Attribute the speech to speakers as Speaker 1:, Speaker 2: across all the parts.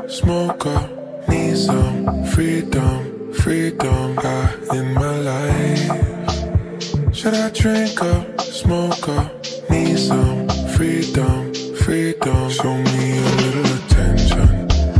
Speaker 1: smoke up, need some freedom, freedom in my life. Should I drink up, smoke up, need some freedom, freedom. Show me a little attention,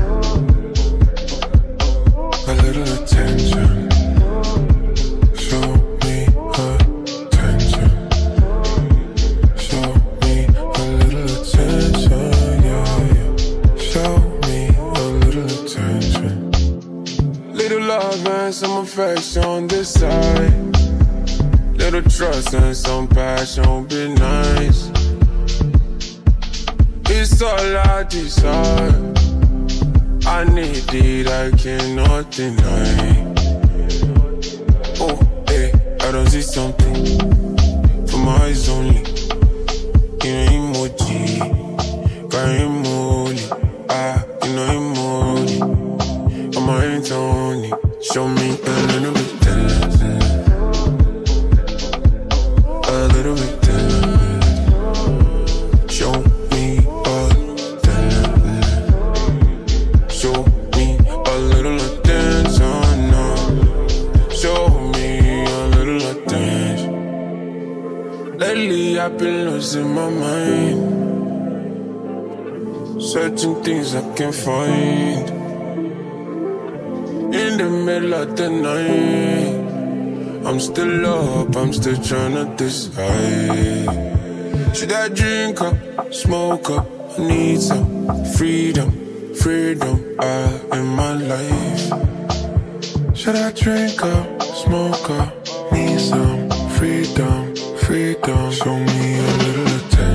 Speaker 1: a little attention. Show me attention, show me a little attention, yeah, yeah. Show me a little attention. Little love and some affection on this side. Little trust and some passion would be nice. It's all I desire. I need it, I cannot deny. Oh, hey, I don't see something for my eyes only. You know emoji, got emoji. You know emoji. I'm my hands only. Show me a little bit tender, a little bit tender. Show me a tender. Show me a little attention now. Show me a little attention. Lately I've been losing my mind, searching things I can't find. In the middle of the night, I'm still up, I'm still trying to decide. Should I drink up, smoke up? I need some freedom, freedom in my life. Should I drink up, smoke up? Need some freedom, freedom. Show me a little attention.